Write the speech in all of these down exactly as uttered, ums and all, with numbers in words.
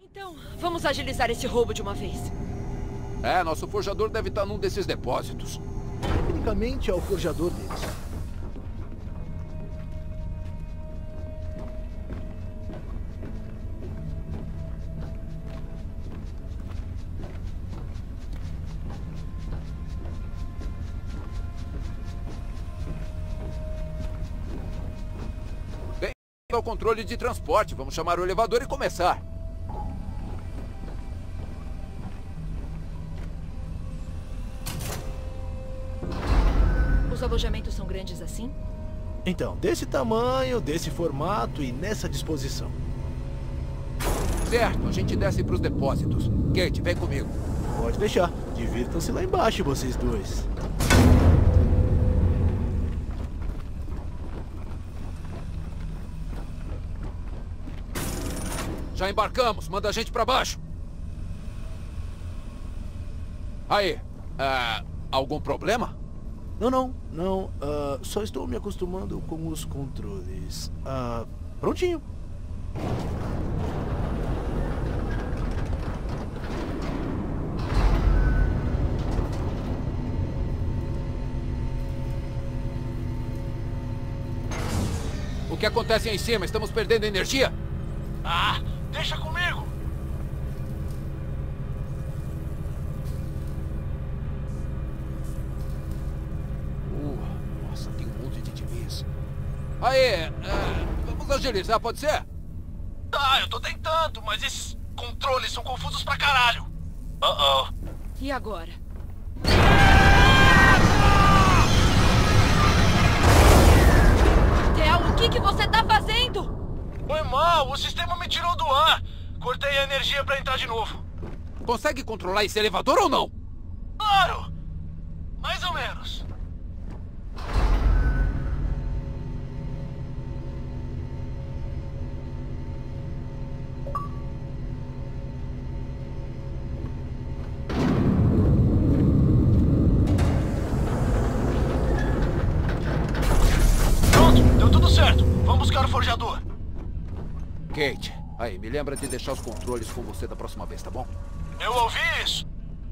Então, vamos agilizar esse roubo de uma vez. É, nosso forjador deve estar num desses depósitos. Tecnicamente é o forjador deles. Bem, é o controle de transporte. Vamos chamar o elevador e começar. Os alojamentos são grandes assim? Então, desse tamanho, desse formato e nessa disposição. Certo, a gente desce para os depósitos. Kate, vem comigo. Pode deixar. Divirtam-se lá embaixo, vocês dois. Já embarcamos. Manda a gente para baixo. Aí, ah, algum problema? Não, não, não. Uh, só estou me acostumando com os controles. Uh, prontinho. O que acontece aí em cima? Estamos perdendo energia? Ah, deixa comigo. Aê, é, vamos agilizar, pode ser? Ah, eu tô tentando, mas esses controles são confusos pra caralho. Uh-oh. E agora? Theo, o que que você tá fazendo? Foi mal, o sistema me tirou do ar. Cortei a energia pra entrar de novo. Consegue controlar esse elevador ou não? Claro! Mais ou menos. Buscar o forjador. Kate, aí, me lembra de deixar os controles com você da próxima vez, tá bom? Eu ouvi isso.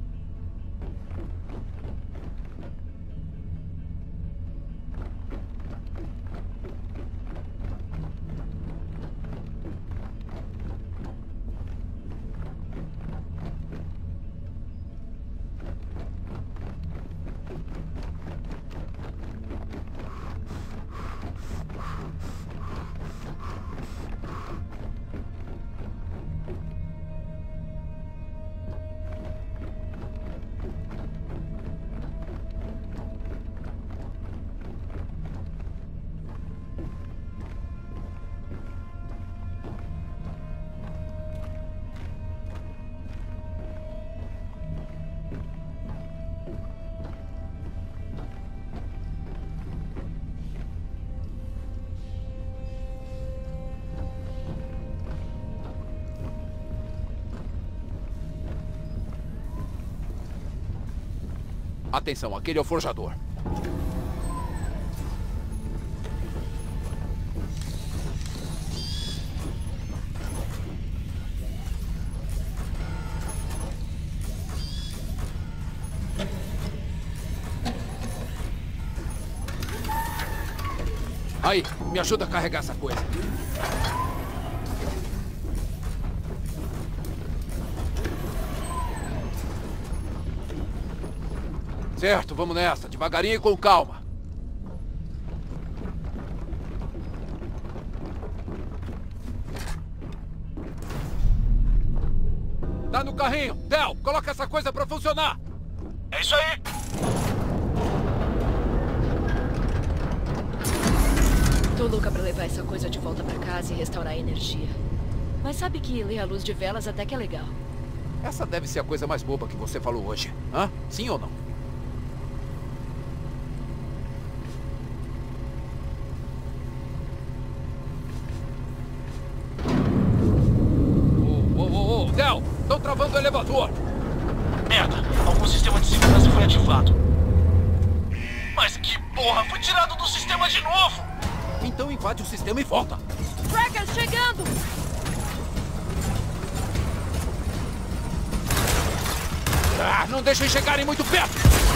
Atenção, aquele é o forjador. Aí, me ajuda a carregar essa coisa. Certo, vamos nessa. Devagarinho e com calma. Tá no carrinho. Del, coloca essa coisa pra funcionar. É isso aí. Tô louca pra levar essa coisa de volta pra casa e restaurar a energia. Mas sabe que ler a luz de velas até que é legal. Essa deve ser a coisa mais boba que você falou hoje. Hã? Sim ou não? Estão travando o elevador. Merda, algum sistema de segurança foi ativado. Mas que porra, foi tirado do sistema de novo. Então invade o sistema e volta. Tracker chegando. Ah, não deixem chegarem muito perto!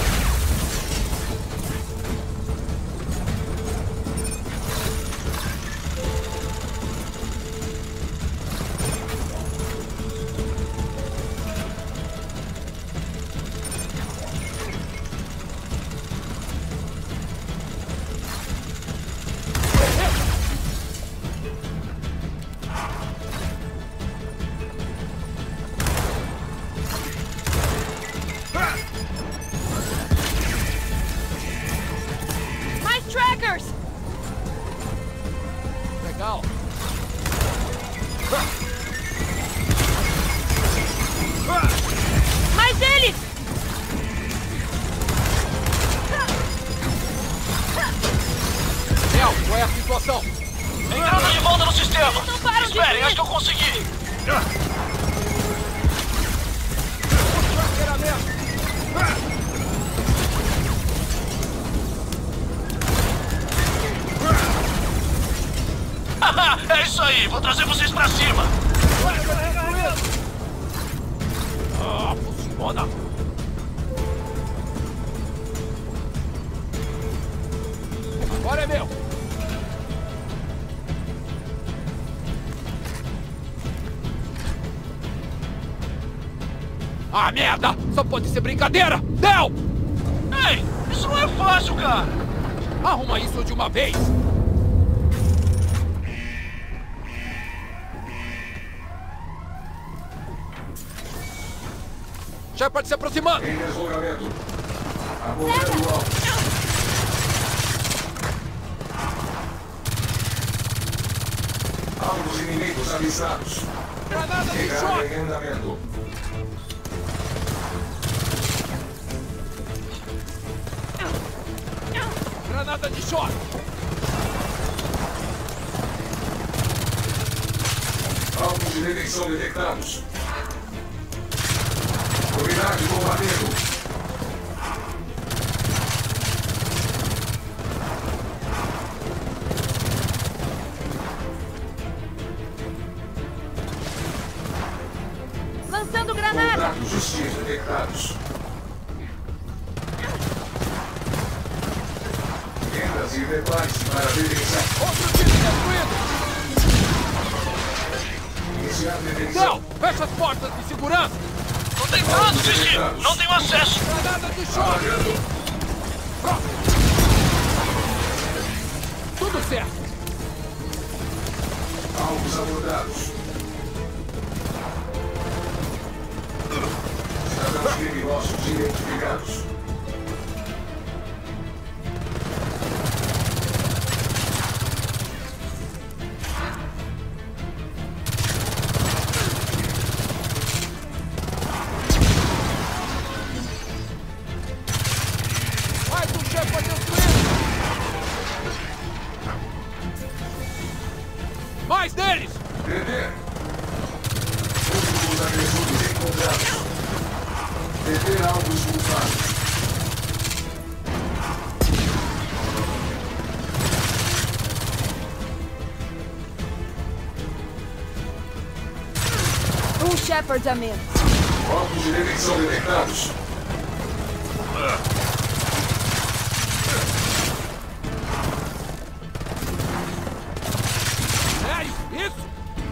Legal. Mais deles! Nel, qual é a situação? Entrando de volta no sistema. Não param de Esperem, vir. acho que eu consegui. É isso aí, vou trazer vocês pra cima. Ah, funciona. Agora é meu. Ah, merda! Só pode ser brincadeira! Nel! Ei, isso não é fácil, cara. Arruma isso de uma vez! Shepard se aproximando! Em deslocamento. Abordando o alvo. Alvos inimigos avistados. Granada de Recarga choque! em andamento. Granada de choque! Alvos de detecção detectados. Unidade combatendo. Lançando granada! Contratos hostis detectados. Tendas e device para detecção. Outro time destruído! Iniciar detecção. Nel, fecha as portas de segurança! Tô tentando, Zizi. Não tenho acesso. Granada de choque! Pronto! Tudo certo! Alvos abordados. Cidadãos criminosos identificados. Mais um Shepard destruído! Mais deles! Deter. Últimos agressores encontrados. Deter alvos culpados. Um Shepard a menos. Alvos de detecção detectados. Sério? Isso?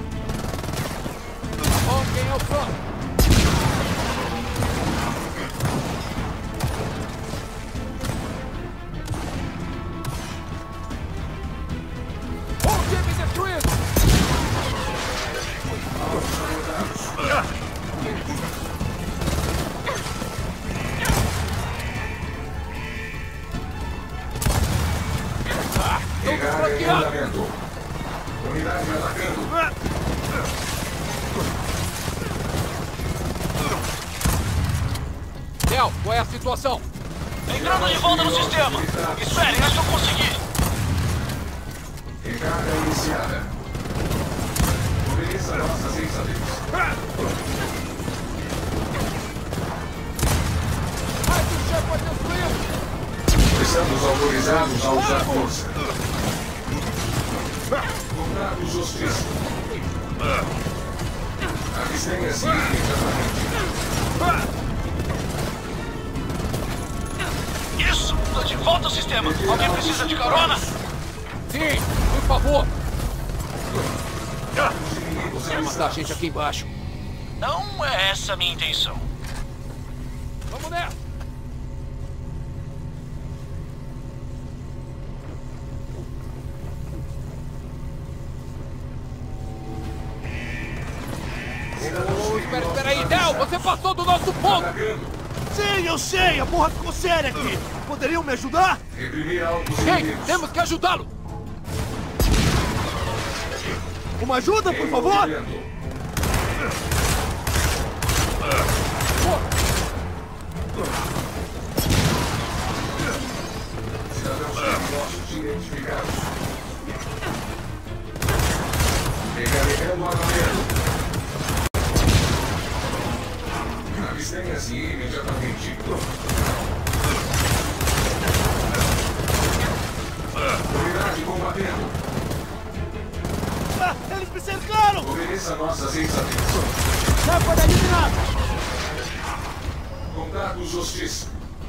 Bom, quem é o próximo? Um time destruído! Ah, estão Recarga em desbloqueados! andamento. Unidade atacando. Nel, qual é a situação? Entrando de volta no sistema. Esperem, acho que eu consegui. Recarga iniciada. Obedeça nossas sensações. Mais um Shepard destruído! Estamos autorizados a usar força. Contratos hostis. Abstenha-se imediatamente. volta ao sistema. Alguém precisa de carona? Sim, por favor. Você vai matar a gente aqui embaixo. Não é essa a minha intenção. Vamos nessa. Oh, espera, espera aí, Del! Você passou do nosso ponto! Sim, eu sei! A porra ficou séria aqui! Poderiam me ajudar? Reprimir alvos Ei, inimigos. temos que ajudá-lo! Uma ajuda, por favor? Envolvimento. Cidadãos criminosos identificados. Recarregando o armamento. Abstenha-se imediatamente. Unidade combatendo. Ah, eles me cercaram! Obedeça nossas exatas. Não pode eliminar! Contato Justiça.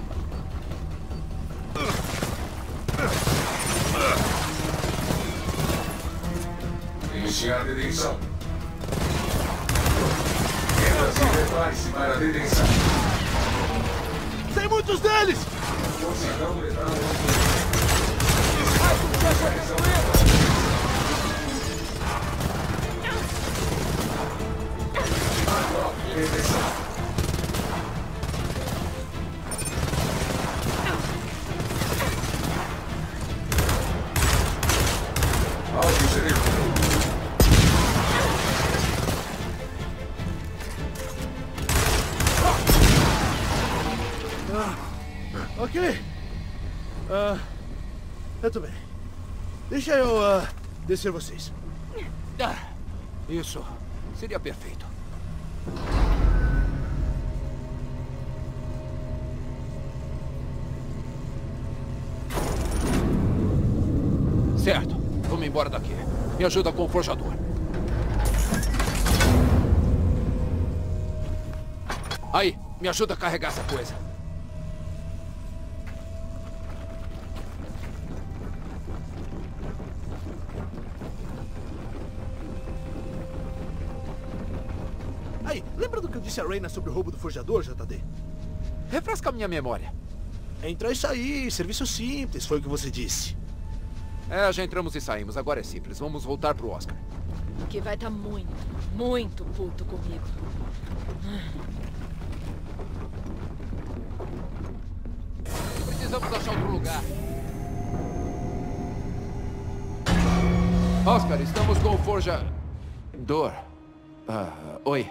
Iniciar detenção. Entra-se e prepare-se para a detenção. Tem muitos deles! Cidadão letal. Detenção. Alto cerebro. Ok. Ah, eu tô bem. Deixa eu ah, descer vocês. Ah, isso seria perfeito. Certo. Vamos embora daqui. Me ajuda com o forjador. Aí, me ajuda a carregar essa coisa. Aí, lembra do que eu disse a Reyna sobre o roubo do forjador, J D? Refresca a minha memória. Entrar e sair, serviço simples, foi o que você disse. É, já entramos e saímos. Agora é simples. Vamos voltar pro Oscar. Que vai estar muito, muito puto comigo. Precisamos achar outro lugar. Oscar, estamos com o forjador. Ah, oi.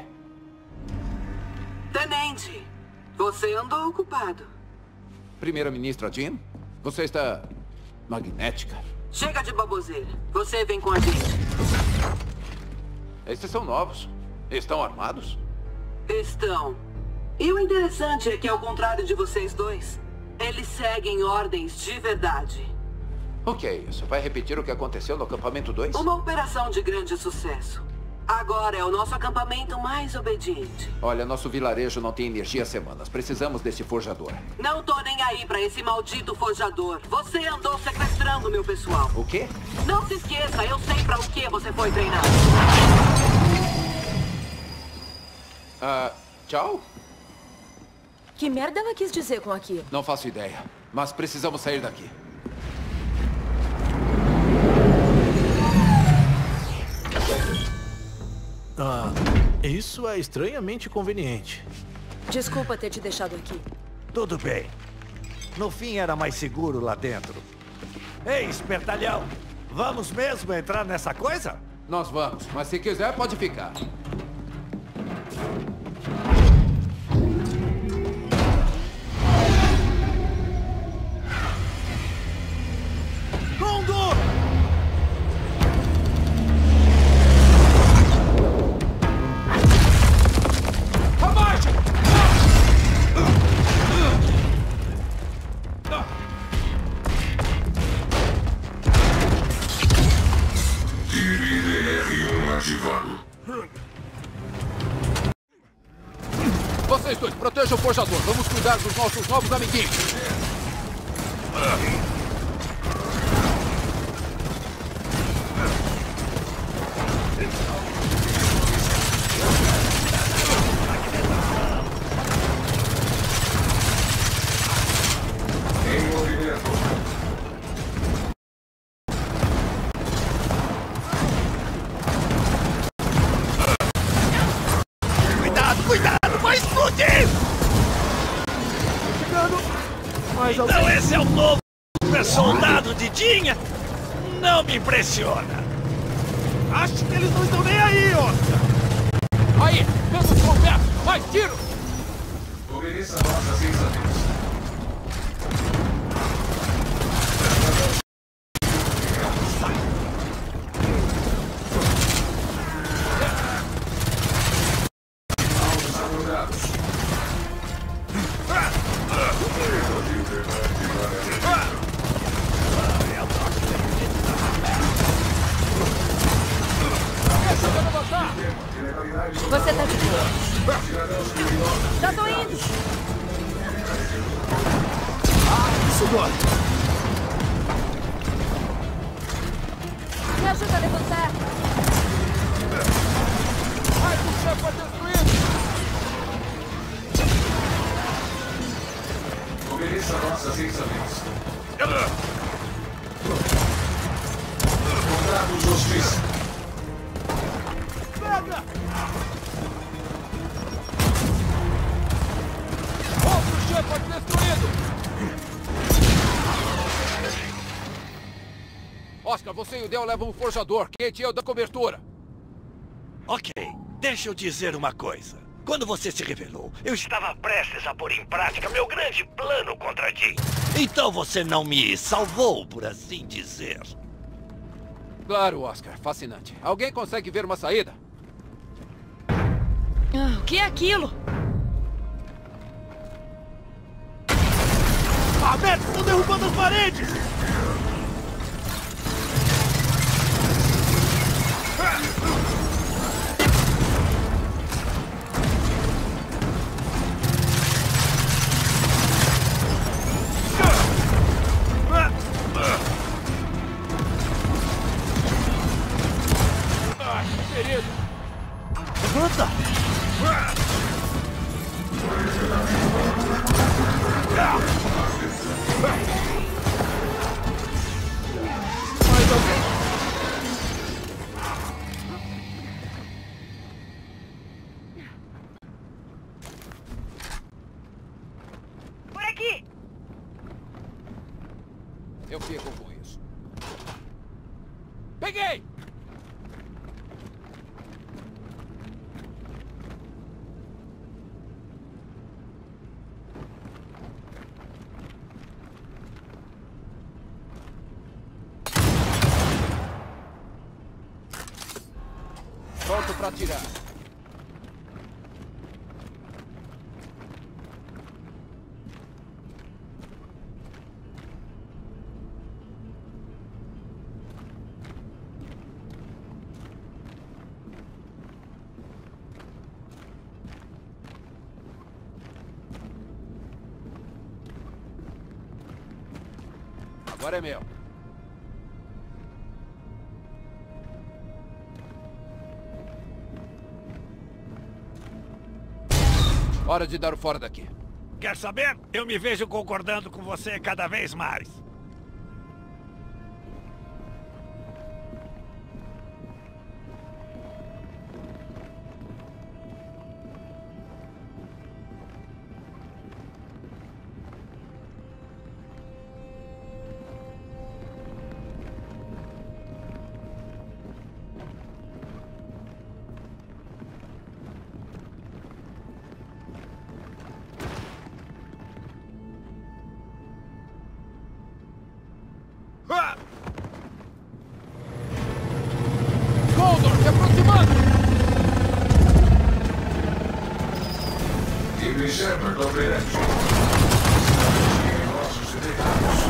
Tenente, você andou ocupado. Primeira-ministra Jean? Você está magnética. Chega de baboseira. Você vem com a gente. Esses são novos. Estão armados? Estão. E o interessante é que, ao contrário de vocês dois, eles seguem ordens de verdade. O que é isso? Vai repetir o que aconteceu no acampamento dois? Uma operação de grande sucesso. Agora é o nosso acampamento mais obediente. Olha, nosso vilarejo não tem energia há semanas. Precisamos desse forjador. Não tô nem aí pra esse maldito forjador. Você andou sequestrando meu pessoal. O quê? Não se esqueça, eu sei pra o que você foi treinado. Ah, tchau? Que merda ela quis dizer com aquilo? Não faço ideia. Mas precisamos sair daqui. Ah, isso é estranhamente conveniente. Desculpa ter te deixado aqui. Tudo bem. No fim era mais seguro lá dentro. Ei, espertalhão! Vamos mesmo entrar nessa coisa? Nós vamos, mas se quiser pode ficar. Condor! Vocês dois, protejam o forjador. Vamos cuidar dos nossos novos amiguinhos. Em movimento. Cuidado, cuidado, vai explodir! Mas Então esse é o novo super soldado de Dinha? Não me impressiona. Acho que eles não estão nem aí, Oscar. Aí, vamos com perto! Mais tiro! Obedeça nossas sensações. Alvos abordados. Você tá de boa. Já tô indo. isso dói. Me ajuda a levantar. Ai, o chefe foi destruído! Obedeça nossas sensações. Contratos hostis. Pega! Outro chefe destruído! Oscar, você e o Del levam um forjador. Kate e eu da cobertura. Ok, deixa eu dizer uma coisa. Quando você se revelou, eu estava prestes a pôr em prática meu grande plano contra Jin. Então você não me salvou, por assim dizer. Claro, Oscar. Fascinante. Alguém consegue ver uma saída? Ah, o que é aquilo? Ah, merda, estão derrubando as paredes! Ai, ferido! Levanta! Mais alguém! Por aqui! Eu fico com isso. Peguei! Pronto pra atirar. Agora é meu. Hora de dar o fora daqui. Quer saber? Eu me vejo concordando com você cada vez mais. Condor, se aproximando! Eagle Shepard operante. Nossos detectados.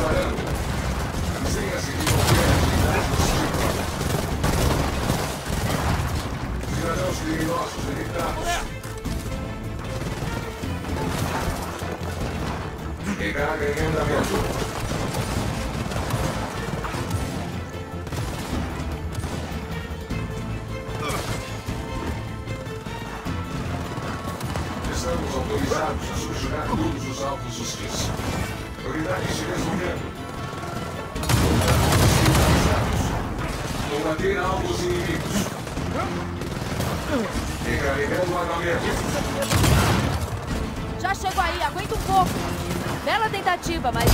preparando. Sem seguir qualquer atividade hostil. Cidadãos criminosos detectados. Recarga em andamento. Estamos autorizados a subjugar todos os alvos hostis. Unidade se resolvendo. Combater alvos inimigos. Recarregando o armamento. Já chego aí, aguenta um pouco. Bela tentativa, mas...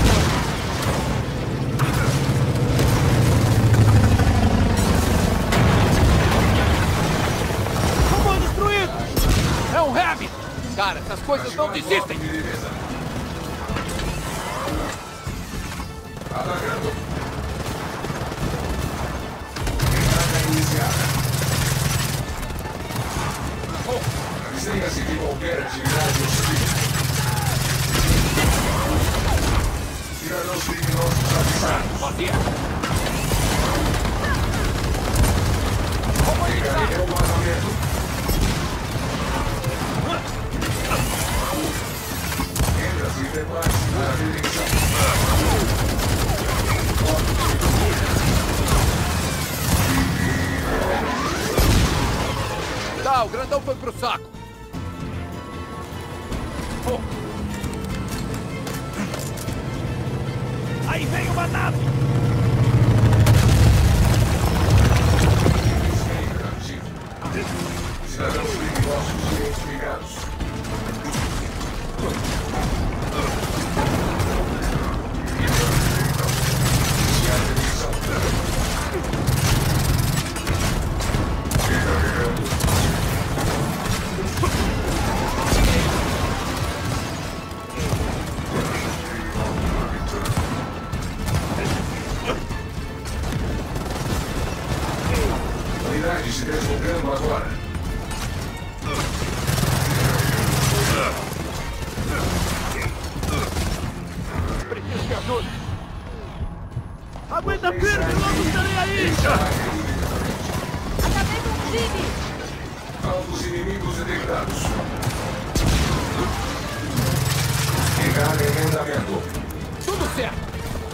Comboio destruído! É um heavy! Cara, essas coisas não desistem! Atacando. Recarga iniciada. Abstenha-se de qualquer atividade hostil. Cidadãos criminosos avisados. Fazia! Recarreguem o armamento. Entra-se e prepare-se para a detenção. Tá, o grandão foi pro saco! Oh. Aí vem uma nave! Cidadãos criminosos identificados. Iniciar a detenção. Recarregando. Unidade se deslocando agora. Preciso de ajuda! Aguenta firme, logo estarei aí! Acabei com o Zig! Alvos inimigos detectados. Recarga em andamento. Tudo certo!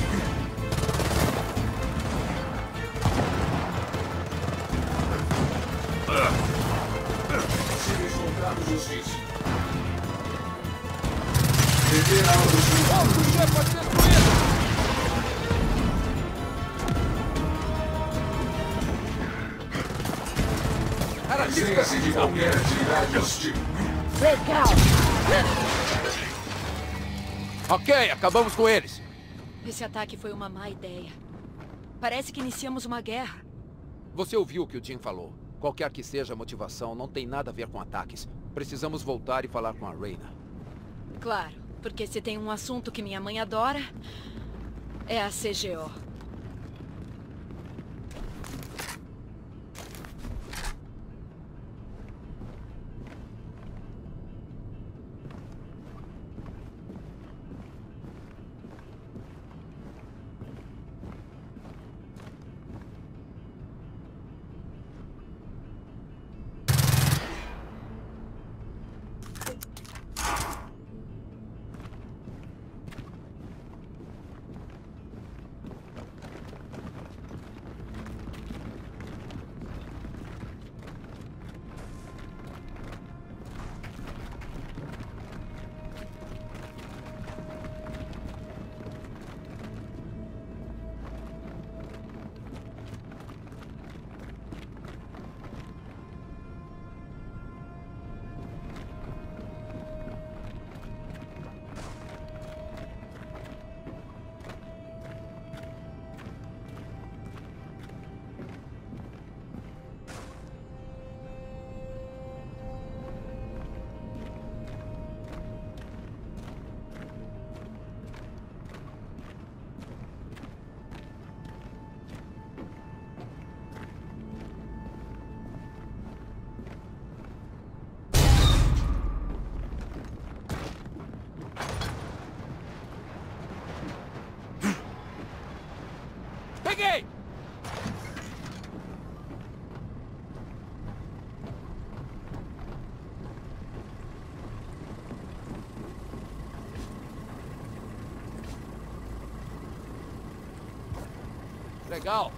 Possíveis contratos hostis. Deter alvos inimigos. O chefe pode ser destruído! Abstenha-se de qualquer atividade hostil. Legal! Ok, acabamos com eles! Esse ataque foi uma má ideia. Parece que iniciamos uma guerra. Você ouviu o que o Jim falou. Qualquer que seja a motivação, não tem nada a ver com ataques. Precisamos voltar e falar com a Reyna. Claro, porque se tem um assunto que minha mãe adora, é a C G O. Peguei! Legal.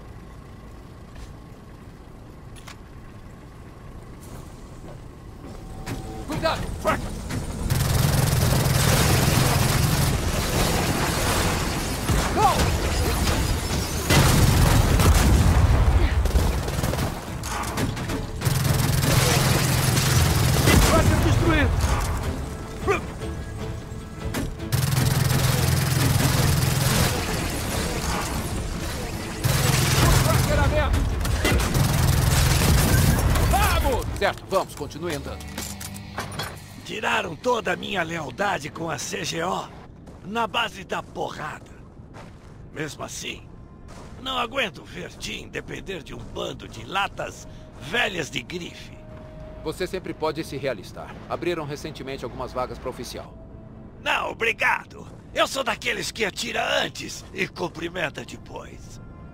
Cuidado! Fraca! Go! Tracker destruído! Vamos! Certo, vamos, continue andando. Tiraram toda a minha lealdade com a C G O na base da porrada. Mesmo assim, não aguento ver Jim depender de um bando de latas velhas de grife. Você sempre pode se realistar. Abriram recentemente algumas vagas para oficial. Não, obrigado. Eu sou daqueles que atira antes e cumprimenta depois.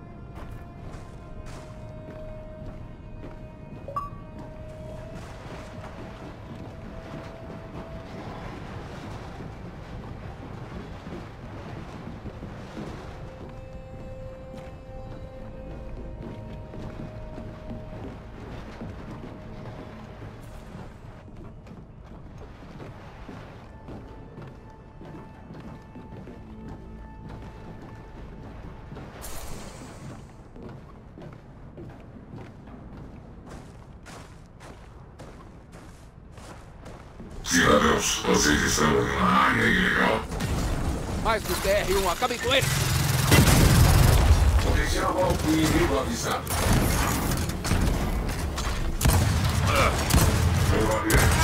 Cidadãos, vocês estão em uma área ilegal. Mais do T R um, acabem com ele! Potencial alto inimigo avisado. Boa viagem.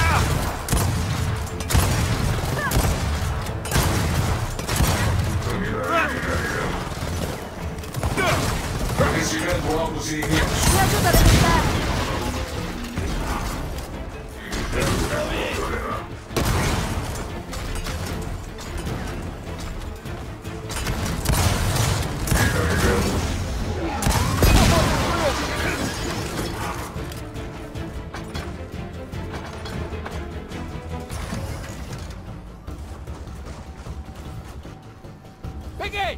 Recebendo alvos inimigos. Me ajuda a levantar! Peguei!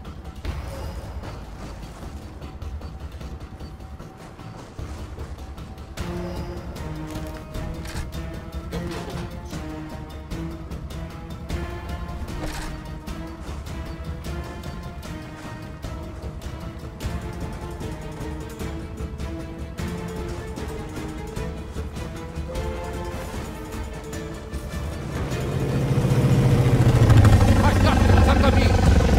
Mais rápido, sai do caminho!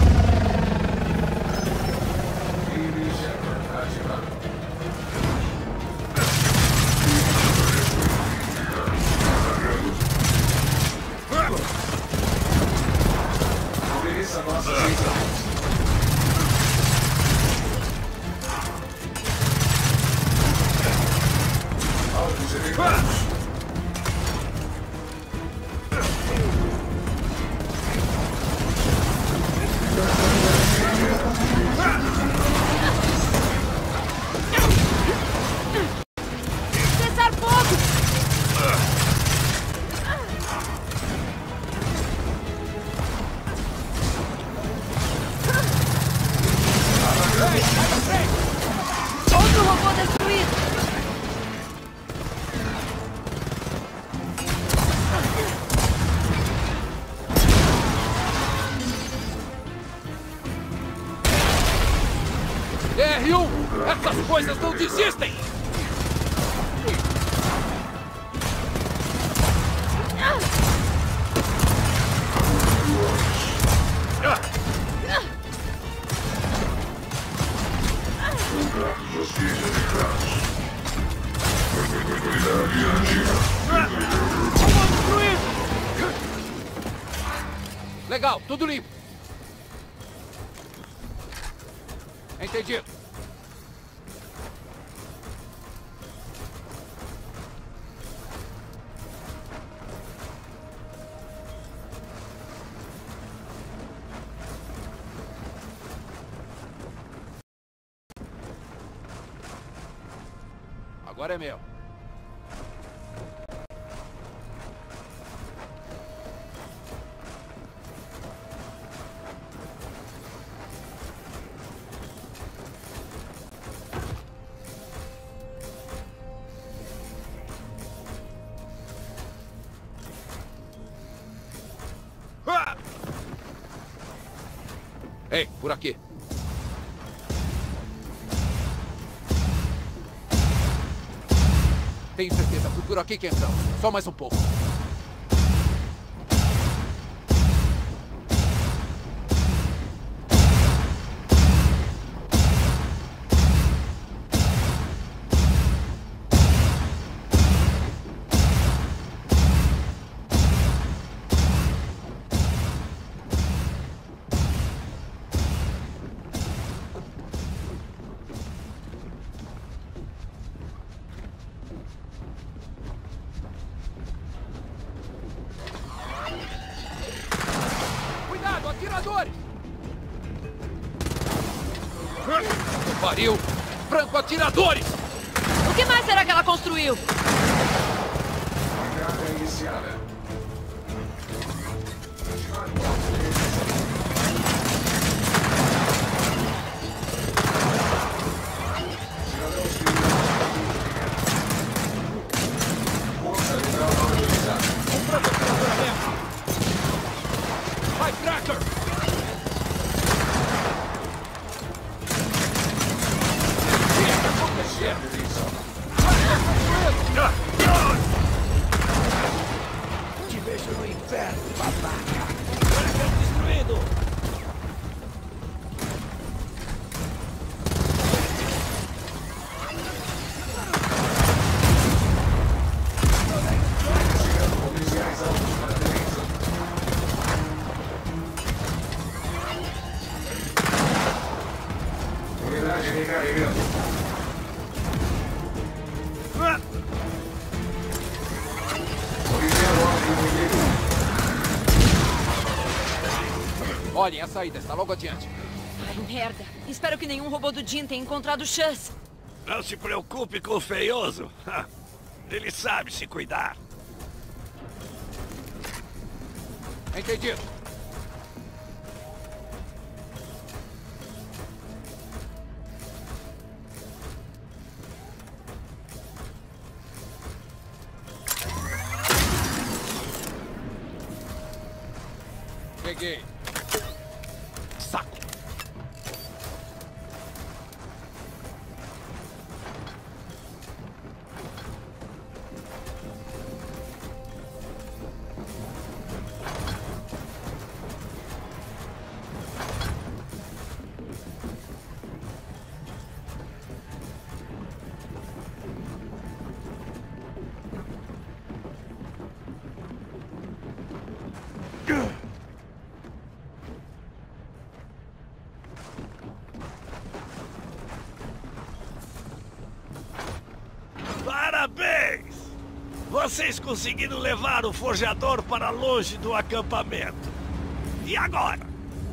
Obedeça a nossa decisão. Alvos elevados. Cessar fogo! Outro robô destruído! T R um, essas coisas não desistem! Contratos hostis indicados. Unidade ativa. Legal, tudo limpo. Entendido. agora é meu. Ah! Ei, por aqui. Tenho certeza, fui por aqui que entramos. Só mais um pouco. Cuidado, atiradores! Pariu! Franco-atiradores! O que mais será que ela construiu? Carga iniciada. Força letal autorizada. Um franco-atirador mesmo! Vai, Tracker! Te vejo no inferno, babaca! Tracker destruído! Policiais altos para dentro. Unidade recarregando. Policial alto inimigo. Olhem, a saída está logo adiante. Ai, merda. Espero que nenhum robô do Jim tenha encontrado o Chance. Não se preocupe com o feioso. Ele sabe se cuidar. Entendido. Peguei. Saco. Parabéns! Vocês conseguiram levar o forjador para longe do acampamento. E agora?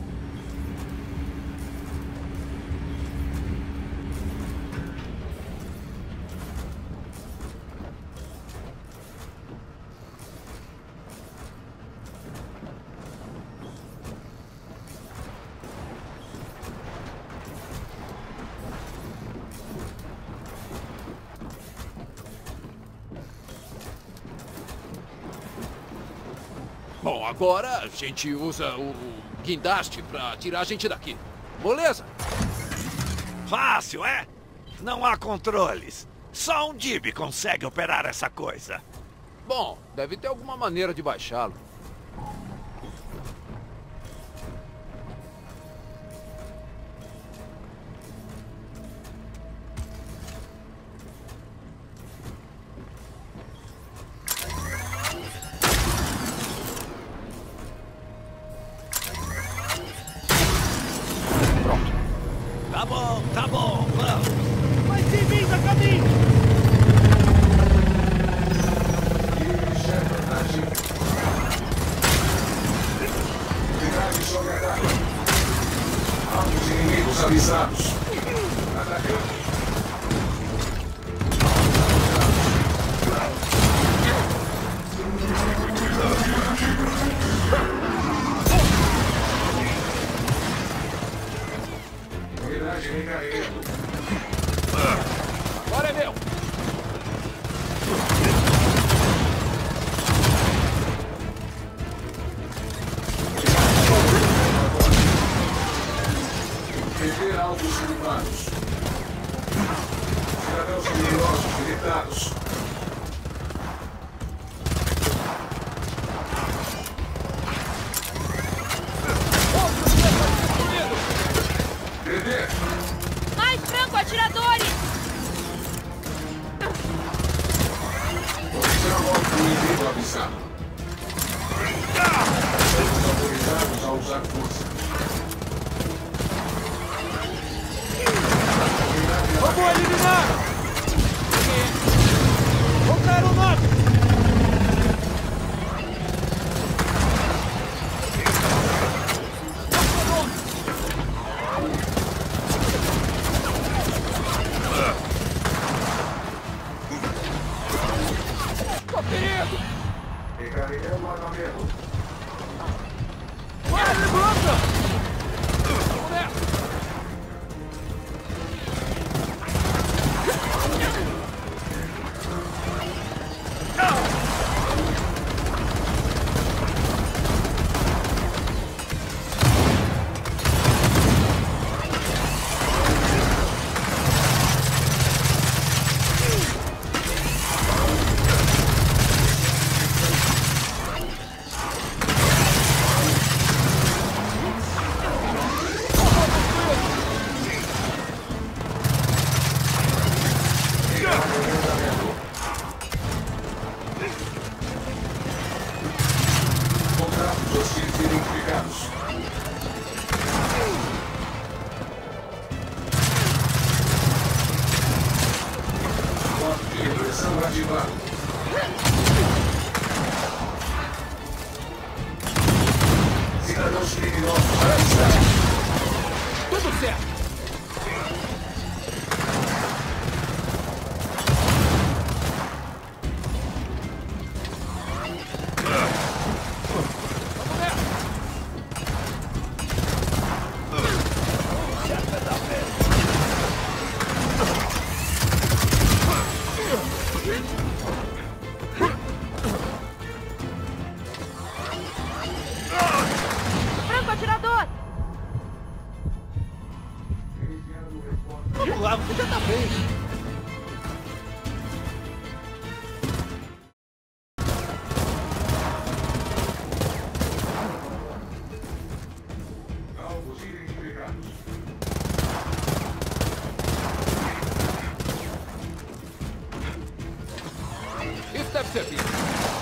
Bom, agora a gente usa o guindaste pra tirar a gente daqui. Moleza? Fácil, é? Não há controles. Só um D I B consegue operar essa coisa. Bom, deve ter alguma maneira de baixá-lo. Tá bom, tá bom, vamos. Mas tem vida a caminho! Shepard ativo. Unidade sob ataque. Altos inimigos avisados. Atacando. Unidade recarregando. Agora é meu! Rever alvos inimados. Cidadãos criminosos irritados. Rever. Mais franco-atiradores! Opção alvo inimigo avisado. Somos autorizados a usar força. Vamos eliminar! Voltar o norte! Perigo! Recarregando o armamento. Vai, levanta! Vamos nessa! Contratos hostis identificados. Modo de repressão ativado. Cidadãos criminosos avistados. Tudo certo! Franco-atirador! Vamos lá, você já tá bem. Alvos identificados. Isso deve ser visto.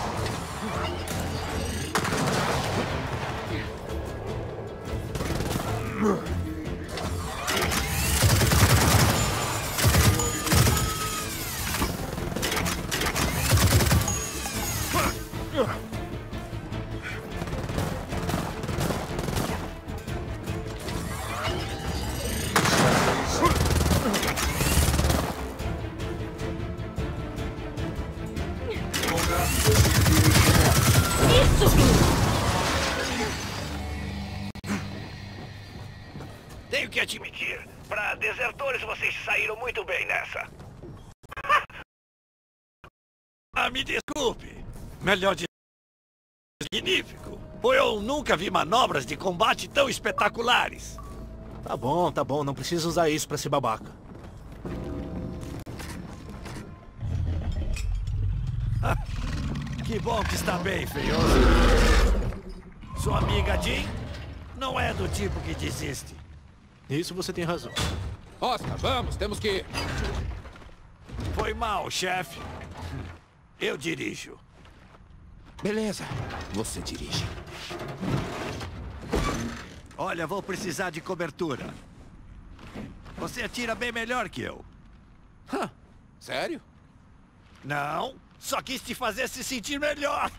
Contratos hostis identificados. Isso! Tenho que admitir, para desertores vocês saíram muito bem nessa. Ah, me desculpe. Melhor dizer, magnífico. Pois eu nunca vi manobras de combate tão espetaculares. Tá bom, tá bom. Não precisa usar isso pra ser babaca. Que bom que está bem, feioso. Sua amiga Jean não é do tipo que desiste. Isso você tem razão. Oscar, vamos, temos que ir. Foi mal, chefe. Eu dirijo. Beleza, você dirige. Olha, vou precisar de cobertura. Você atira bem melhor que eu. Hã? Sério? Não, só quis te fazer se sentir melhor.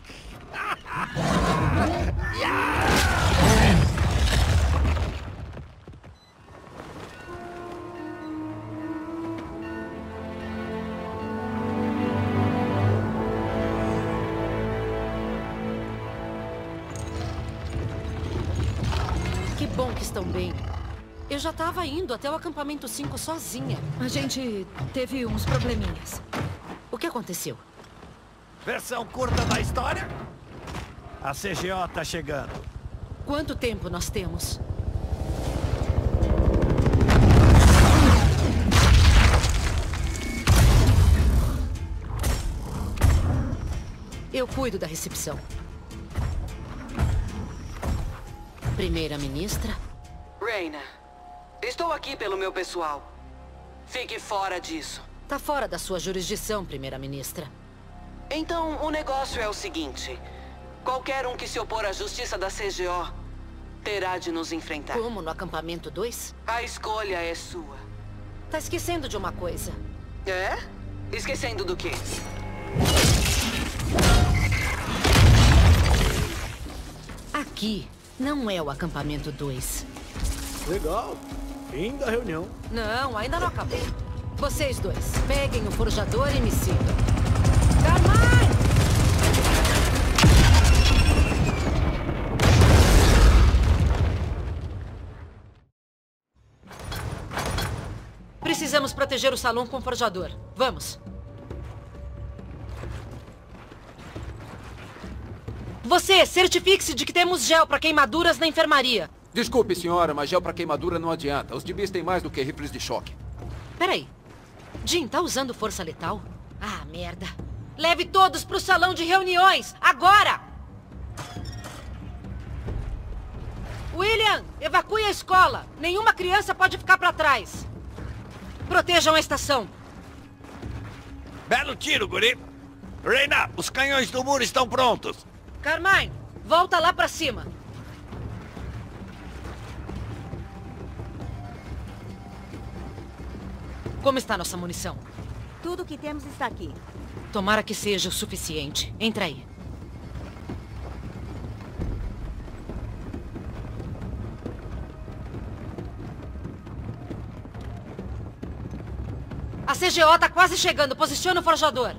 Que bom que estão bem. Eu já estava indo até o acampamento cinco sozinha. A gente teve uns probleminhas. O que aconteceu? Versão curta da história? A C G O tá chegando. Quanto tempo nós temos? Eu cuido da recepção. Primeira-ministra? Reyna, estou aqui pelo meu pessoal. Fique fora disso. Tá fora da sua jurisdição, primeira-ministra. Então, o negócio é o seguinte. Qualquer um que se opor à justiça da C G O terá de nos enfrentar. Como no acampamento dois? A escolha é sua. Tá esquecendo de uma coisa. É? Esquecendo do quê? Aqui não é o acampamento dois. Legal. Fim da reunião. Não, ainda não acabou. Vocês dois, peguem o forjador e me sigam. Carmine! Precisamos proteger o salão com o forjador. Vamos. Você, certifique-se de que temos gel para queimaduras na enfermaria. Desculpe, senhora, mas gel para queimadura não adianta. Os dibis têm mais do que rifles de choque. Peraí. Jim, tá usando força letal? Ah, merda. Leve todos pro salão de reuniões, agora! William, evacue a escola. Nenhuma criança pode ficar pra trás. Protejam a estação. Belo tiro, guri. Reyna, os canhões do muro estão prontos. Carmine, volta lá pra cima. Como está nossa munição? Tudo que temos está aqui. Tomara que seja o suficiente. Entra aí. A C G O tá quase chegando. Posiciona o forjador.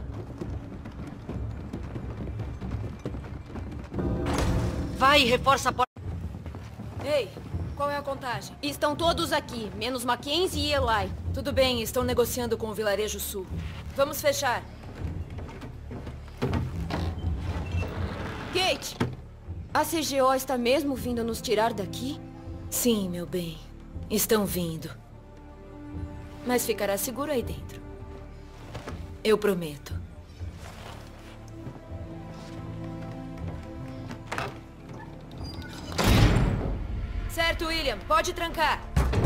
Vai e reforça a porta. Ei, qual é a contagem? Estão todos aqui, menos Mackenzie e Eli. Tudo bem, estão negociando com o Vilarejo Sul. Vamos fechar. Kate, a C G O está mesmo vindo nos tirar daqui? Sim, meu bem. Estão vindo. Mas ficará seguro aí dentro. Eu prometo. Certo, William. Pode trancar.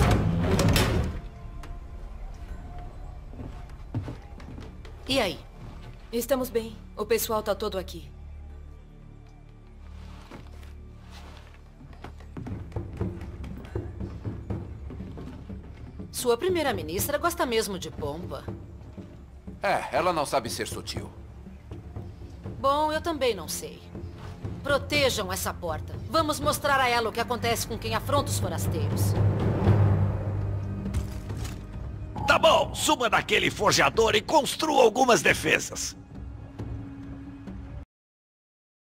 E aí? Estamos bem. O pessoal tá todo aqui. Sua primeira-ministra gosta mesmo de pompa. É, ela não sabe ser sutil. Bom, eu também não sei. Protejam essa porta. Vamos mostrar a ela o que acontece com quem afronta os forasteiros. Tá bom, suba daquele forjador e construa algumas defesas.